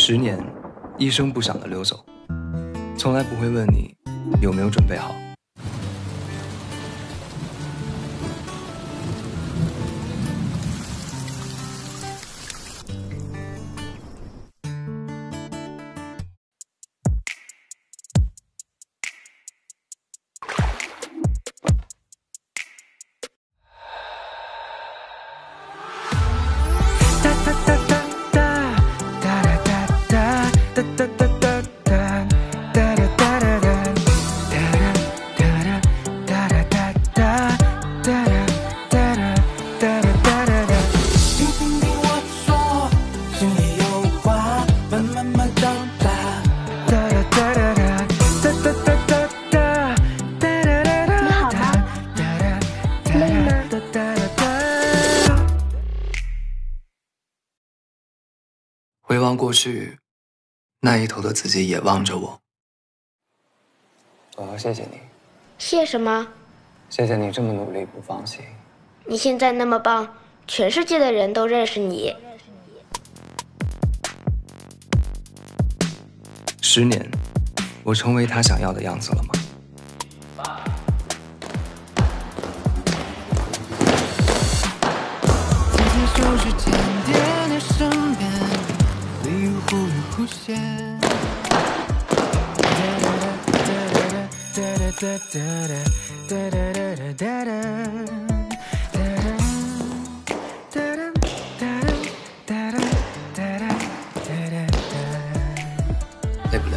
10年，一声不响的溜走，从来不会问你有没有准备好。回望过去，那一头的自己也望着我。我要谢谢你。 谢什么？ 谢谢你这么努力不放弃。 你现在那么棒，全世界的人都认识你。 10年，我成为他想要的样子了吗？ 就是渐渐的身边，礼物忽隐忽现。 累不累？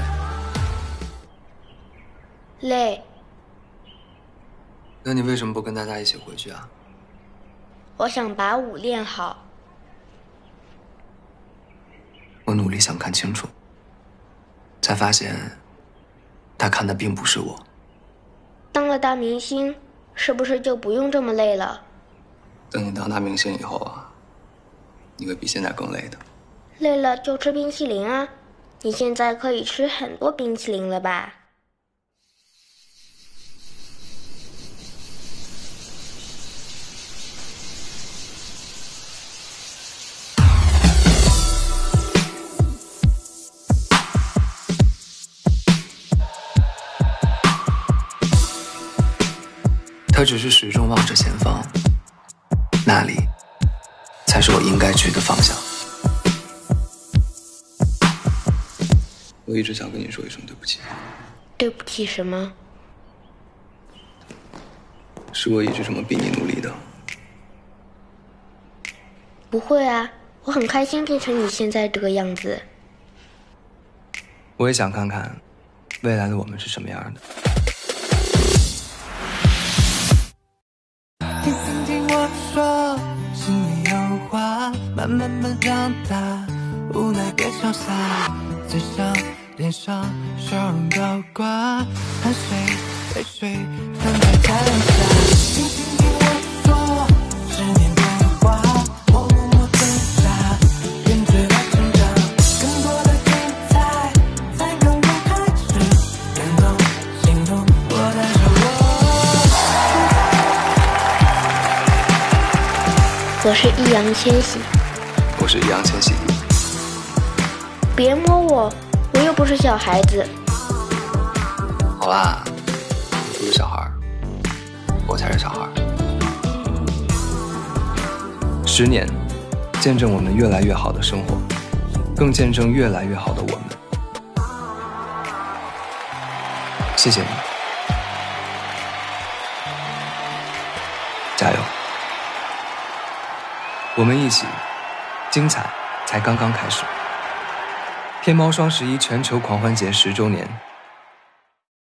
累。 那你为什么不跟大家一起回去啊？ 我想把舞练好。 我努力想看清楚，才发现他看的并不是我。 当了大明星，是不是就不用这么累了？ 等你当大明星以后啊，你会比现在更累的。 累了就吃冰淇淋啊！你现在可以吃很多冰淇淋了吧？ 他只是始终望着前方，那里才是我应该去的方向。我一直想跟你说一声对不起。 对不起什么？ 是我一直这么比你努力的。 不会啊，我很开心变成你现在这个样子。 我也想看看未来的我们是什么样的。 听我说，心里有话，慢慢长大，无奈别潇洒，嘴上脸上笑容高挂，汗水泪水分开才能下。听我说，10年变化，我默默挣扎，面对了成长，更多的精彩才刚刚开始，感动心动我的手我是易烊千玺。 我是易烊千玺。 别摸我，我又不是小孩子。 好啦，你不是小孩，我才是小孩。10年，见证我们越来越好的生活，更见证越来越好的我们。谢谢你，加油！我们一起，精彩才刚刚开始。天猫双11全球狂欢节10周年。